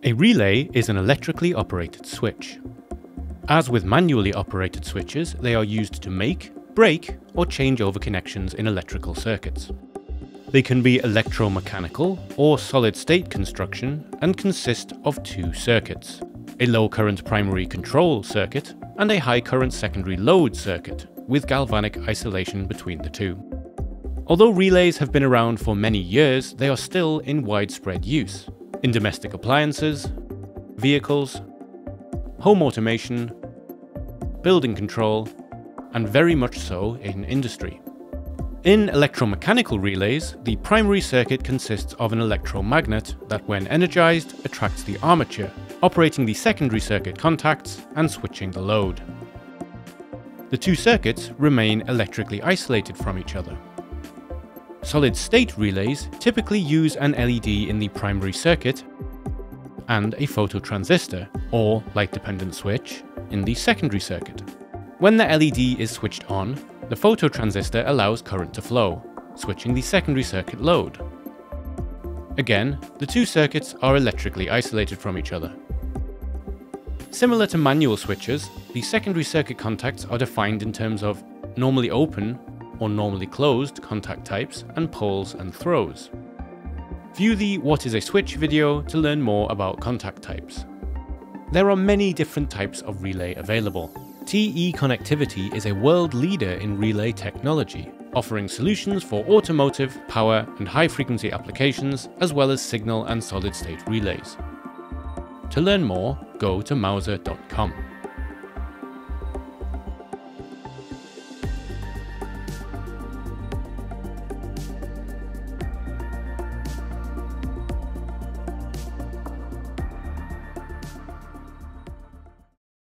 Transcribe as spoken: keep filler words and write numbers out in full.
A relay is an electrically operated switch. As with manually operated switches, they are used to make, break, or change over connections in electrical circuits. They can be electromechanical or solid-state construction and consist of two circuits: a low-current primary control circuit and a high-current secondary load circuit, with galvanic isolation between the two. Although relays have been around for many years, they are still in widespread use in domestic appliances, vehicles, home automation, building control, and very much so in industry. In electromechanical relays, the primary circuit consists of an electromagnet that, when energized, attracts the armature, operating the secondary circuit contacts and switching the load. The two circuits remain electrically isolated from each other. Solid-state relays typically use an L E D in the primary circuit and a phototransistor, or light-dependent switch, in the secondary circuit. When the L E D is switched on, the phototransistor allows current to flow, switching the secondary circuit load. Again, the two circuits are electrically isolated from each other. Similar to manual switches, the secondary circuit contacts are defined in terms of normally open or normally closed contact types and pulls and throws. View the What is a Switch video to learn more about contact types. There are many different types of relay available. T E Connectivity is a world leader in relay technology, offering solutions for automotive, power, and high-frequency applications, as well as signal and solid-state relays. To learn more, go to mouser dot com.